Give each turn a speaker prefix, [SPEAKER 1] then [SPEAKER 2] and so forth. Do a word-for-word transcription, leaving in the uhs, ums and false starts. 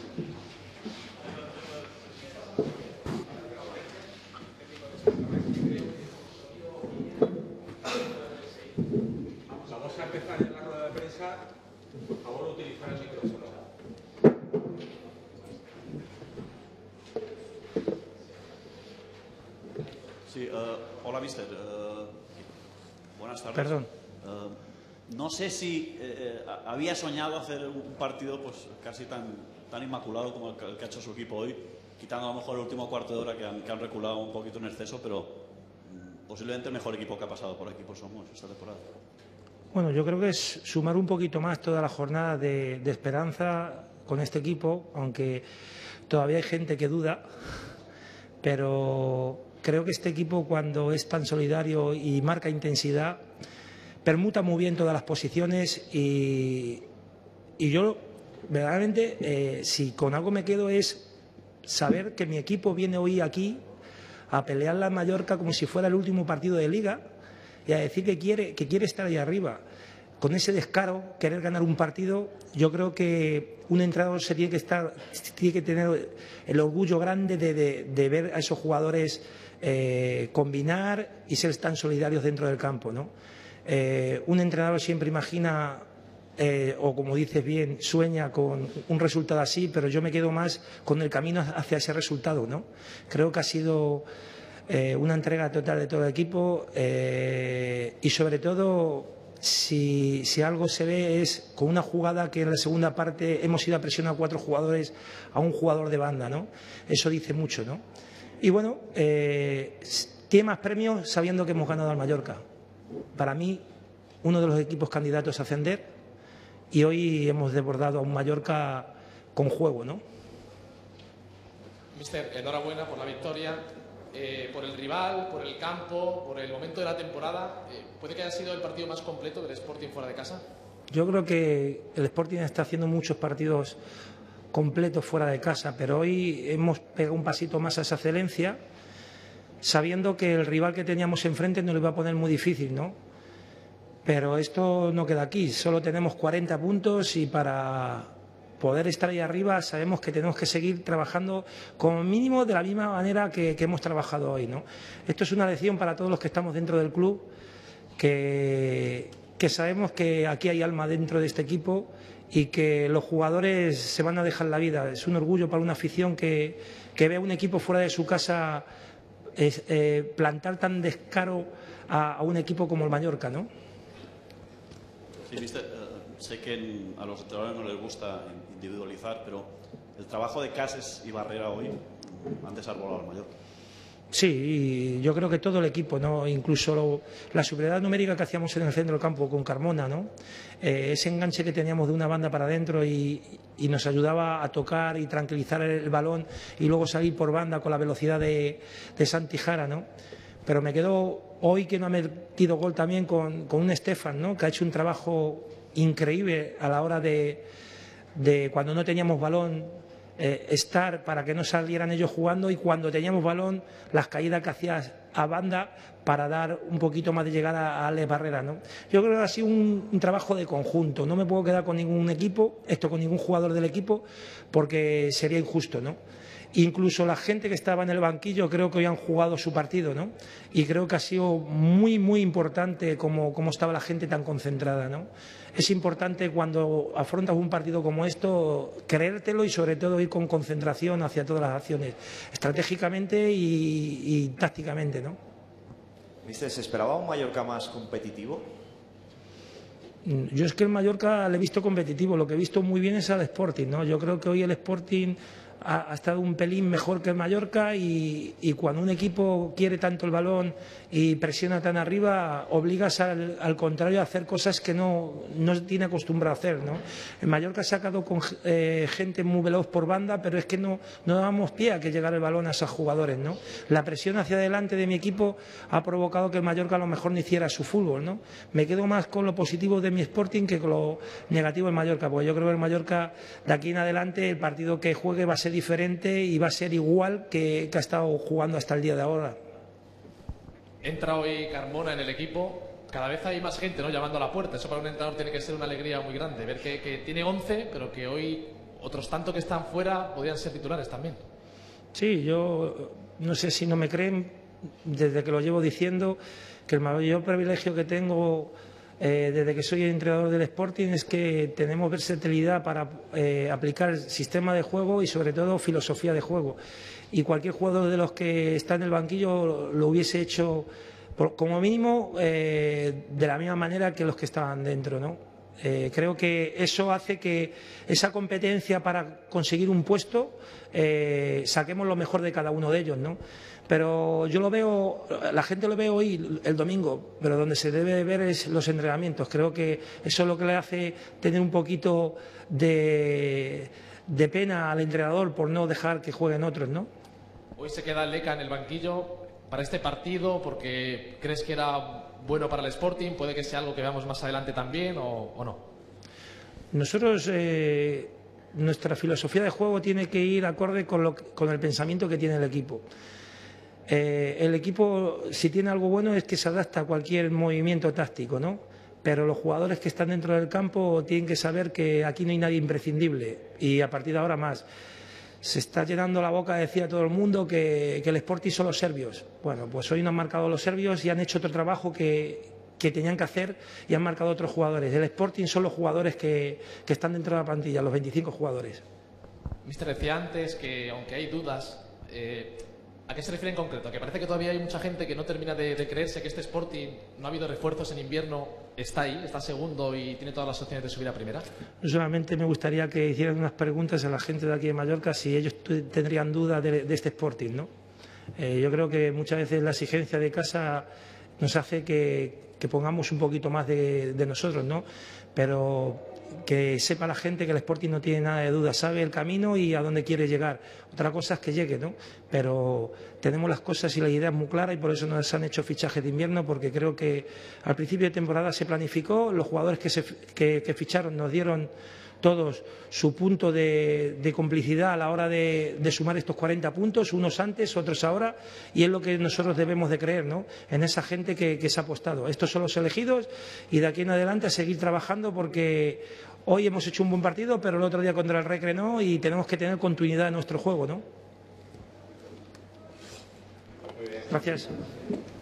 [SPEAKER 1] Vamos a empezar en la rueda de prensa. Por favor, utilizar el micrófono.
[SPEAKER 2] Sí, uh, hola, mister. Uh, buenas tardes.
[SPEAKER 3] Perdón.
[SPEAKER 2] Uh, no sé si eh, había soñado hacer un partido pues casi tan, tan inmaculado como el que, el que ha hecho su equipo hoy, quitando a lo mejor el último cuarto de hora que han, que han reculado un poquito en exceso, pero mm, posiblemente el mejor equipo que ha pasado por aquí por Somos esta temporada.
[SPEAKER 3] Bueno, yo creo que es sumar un poquito más toda la jornada de, de esperanza con este equipo, aunque todavía hay gente que duda, pero creo que este equipo, cuando es tan solidario y marca intensidad, permuta muy bien todas las posiciones y, y yo verdaderamente, eh, si con algo me quedo, es saber que mi equipo viene hoy aquí a pelear la Mallorca como si fuera el último partido de Liga y a decir que quiere, que quiere estar ahí arriba. Con ese descaro, querer ganar un partido, yo creo que un entrenador se tiene que estar, tiene que tener el orgullo grande de, de, de ver a esos jugadores eh, combinar y ser tan solidarios dentro del campo, ¿no? Eh, un entrenador siempre imagina, eh, o como dices bien, sueña con un resultado así, pero yo me quedo más con el camino hacia ese resultado, ¿no? Creo que ha sido eh, una entrega total de todo el equipo eh, y sobre todo, si, si algo se ve, es con una jugada que en la segunda parte hemos ido a presionar a cuatro jugadores a un jugador de banda, ¿no? Eso dice mucho, ¿no? Y bueno, eh, tiene más premios sabiendo que hemos ganado al Mallorca. Para mí, uno de los equipos candidatos a ascender, y hoy hemos desbordado a un Mallorca con juego, ¿no?
[SPEAKER 4] Mister, enhorabuena por la victoria, eh, por el rival, por el campo, por el momento de la temporada. Eh, ¿Puede que haya sido el partido más completo del Sporting fuera de casa?
[SPEAKER 3] Yo creo que el Sporting está haciendo muchos partidos completos fuera de casa, pero hoy hemos pegado un pasito más a esa excelencia, sabiendo que el rival que teníamos enfrente nos lo iba a poner muy difícil, ¿no? Pero esto no queda aquí, solo tenemos cuarenta puntos y para poder estar ahí arriba sabemos que tenemos que seguir trabajando como mínimo de la misma manera que, que hemos trabajado hoy, ¿no? Esto es una lección para todos los que estamos dentro del club, que, que sabemos que aquí hay alma dentro de este equipo y que los jugadores se van a dejar la vida. Es un orgullo para una afición que, que vea un equipo fuera de su casa es, eh, plantar tan descaro a, a un equipo como el Mallorca, ¿no?
[SPEAKER 2] Sí, mister, uh, sé que en, a los entrenadores no les gusta individualizar, pero el trabajo de Cases y Barrera hoy han desarrollado al Mallorca.
[SPEAKER 3] Sí, yo creo que todo el equipo, ¿no? Incluso lo, la superioridad numérica que hacíamos en el centro del campo con Carmona, ¿no? Eh, ese enganche que teníamos de una banda para adentro y, y nos ayudaba a tocar y tranquilizar el, el balón y luego salir por banda con la velocidad de, de Santi Jara, ¿no? Pero me quedo hoy que no ha metido gol también con, con un Estefan, ¿no? Que ha hecho un trabajo increíble a la hora de, de cuando no teníamos balón, Eh, estar para que no salieran ellos jugando, y cuando teníamos balón, las caídas que hacías a banda para dar un poquito más de llegada a Alex Barrera, ¿no? Yo creo que ha sido un, un trabajo de conjunto. No me puedo quedar con ningún equipo, esto con ningún jugador del equipo, porque sería injusto, ¿no? Incluso la gente que estaba en el banquillo creo que hoy han jugado su partido, ¿no? Y creo que ha sido muy, muy importante cómo, cómo estaba la gente tan concentrada, ¿no? Es importante cuando afrontas un partido como esto creértelo y sobre todo ir con concentración hacia todas las acciones, estratégicamente y, y tácticamente, ¿no?
[SPEAKER 5] ¿Mister, se esperaba un Mallorca más competitivo?
[SPEAKER 3] Yo es que el Mallorca le he visto competitivo, lo que he visto muy bien es al Sporting, ¿no? Yo creo que hoy el Sporting ha, ha estado un pelín mejor que el Mallorca y, y cuando un equipo quiere tanto el balón y presiona tan arriba, obligas al, al contrario a hacer cosas que no, no tiene acostumbrado a hacer, ¿no? El Mallorca ha sacado con eh, gente muy veloz por banda, pero es que no, no dábamos pie a que llegara el balón a esos jugadores, ¿no? La presión hacia adelante de mi equipo ha provocado que el Mallorca a lo mejor no hiciera su fútbol, ¿no? Me quedo más con lo positivo de mi Sporting que con lo negativo del Mallorca, porque yo creo que el Mallorca de aquí en adelante el partido que juegue va a ser diferente y va a ser igual que, que ha estado jugando hasta el día de ahora.
[SPEAKER 4] Entra hoy Carmona en el equipo, cada vez hay más gente, ¿no?, llamando a la puerta. Eso para un entrenador tiene que ser una alegría muy grande, ver que, que tiene once, pero que hoy otros tanto que están fuera podrían ser titulares también.
[SPEAKER 3] Sí, yo no sé si no me creen, desde que lo llevo diciendo, que el mayor privilegio que tengo eh, desde que soy el entrenador del Sporting es que tenemos versatilidad para eh, aplicar el sistema de juego y sobre todo filosofía de juego. Y cualquier jugador de los que está en el banquillo lo hubiese hecho por, como mínimo eh, de la misma manera que los que estaban dentro, ¿no? Eh, creo que eso hace que esa competencia para conseguir un puesto eh, saquemos lo mejor de cada uno de ellos, ¿no? Pero yo lo veo, la gente lo ve hoy el domingo, pero donde se debe ver es los entrenamientos. Creo que eso es lo que le hace tener un poquito de, de pena al entrenador por no dejar que jueguen otros, ¿no?
[SPEAKER 4] Hoy se queda Leca en el banquillo para este partido porque crees que era bueno para el Sporting, puede que sea algo que veamos más adelante también o, o no.
[SPEAKER 3] Nosotros, eh, nuestra filosofía de juego tiene que ir acorde con, lo, con el pensamiento que tiene el equipo. Eh, el equipo, si tiene algo bueno, es que se adapta a cualquier movimiento táctico, ¿no? Pero los jugadores que están dentro del campo tienen que saber que aquí no hay nadie imprescindible y a partir de ahora más. Se está llenando la boca de decir a todo el mundo que, que el Sporting son los serbios. Bueno, pues hoy no han marcado los serbios y han hecho otro trabajo que, que tenían que hacer y han marcado otros jugadores. El Sporting son los jugadores que, que están dentro de la plantilla, los veinticinco jugadores.
[SPEAKER 4] Mister decía antes que aunque hay dudas, eh, ¿a qué se refiere en concreto? Que parece que todavía hay mucha gente que no termina de, de creerse que este Sporting, no ha habido refuerzos en invierno, está ahí, está segundo y tiene todas las opciones de subir a primera.
[SPEAKER 3] No solamente me gustaría que hicieran unas preguntas a la gente de aquí de Mallorca si ellos tendrían dudas de, de este Sporting, ¿no? Eh, yo creo que muchas veces la exigencia de casa nos hace que, que pongamos un poquito más de, de nosotros, ¿no? Pero que sepa la gente que el Sporting no tiene nada de duda, sabe el camino y a dónde quiere llegar. Otra cosa es que llegue, ¿no? Pero tenemos las cosas y las ideas muy claras y por eso nos han hecho fichajes de invierno, porque creo que al principio de temporada se planificó, los jugadores que, se, que, que ficharon nos dieron todos su punto de, de complicidad a la hora de, de sumar estos cuarenta puntos, unos antes, otros ahora, y es lo que nosotros debemos de creer, ¿no? En esa gente que, que se ha apostado. Estos son los elegidos y de aquí en adelante a seguir trabajando porque hoy hemos hecho un buen partido, pero el otro día contra el Recre no y tenemos que tener continuidad en nuestro juego, ¿no? Gracias.